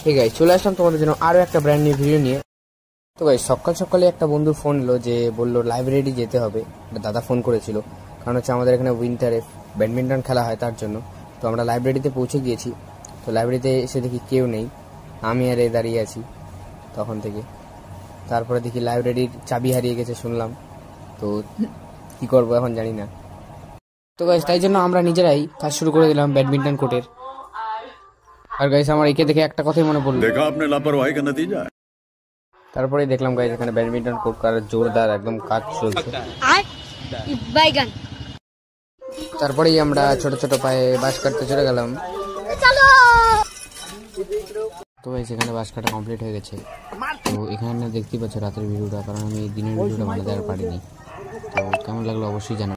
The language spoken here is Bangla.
ঠিক আছে, চলে আসলাম তোমাদের জন্য আরো একটা ব্র্যান্ড নিউ ভিডিও নিয়ে। তো গাইস সকাল সকালে একটা বন্ধুর ফোন এলো যে বললো লাইব্রেরি যেতে হবে। দাদা ফোন করেছিল, কারণ হচ্ছে আমাদের এখানে উইন্টারে ব্যাডমিন্টন খেলা হয় তার জন্য। তো আমরা লাইব্রেরিতে পৌঁছে গিয়েছি। তো লাইব্রেরিতে এসে দেখি কেউ নেই, আমি আর এ দাঁড়িয়ে আছি তখন থেকে। তারপরে দেখি লাইব্রেরির চাবি হারিয়ে গেছে শুনলাম। তো কি করবো এখন জানি না। তো গাইস তাই জন্য আমরা নিজেরাই কাজ শুরু করে দিলাম ব্যাডমিন্টন কোর্টের। আর গাইস আমার একে দেখে একটা কথাই মনে পড়লো, देखा आपने लापरवाही का नतीजा। তারপরে দেখলাম গাইস এখানে ব্যাডমিন্টন কোর্ট করার জোরদার একদম কাজ চলছে। তারপরেই আমরা ছোট ছোট পায়ে বাঁশ কাটতে চলে গেলাম। তো গাইস এখানে বাঁশ কাটা কমপ্লিট হয়ে গেছে। তো এখানে দেখতেই পাচ্ছ রাতের ভিডিওটা, কারণ আমি দিনের ভিডিওটা বানাতে আর পারিনি। তো কেমন লাগলো অবশ্যই জানাবেন।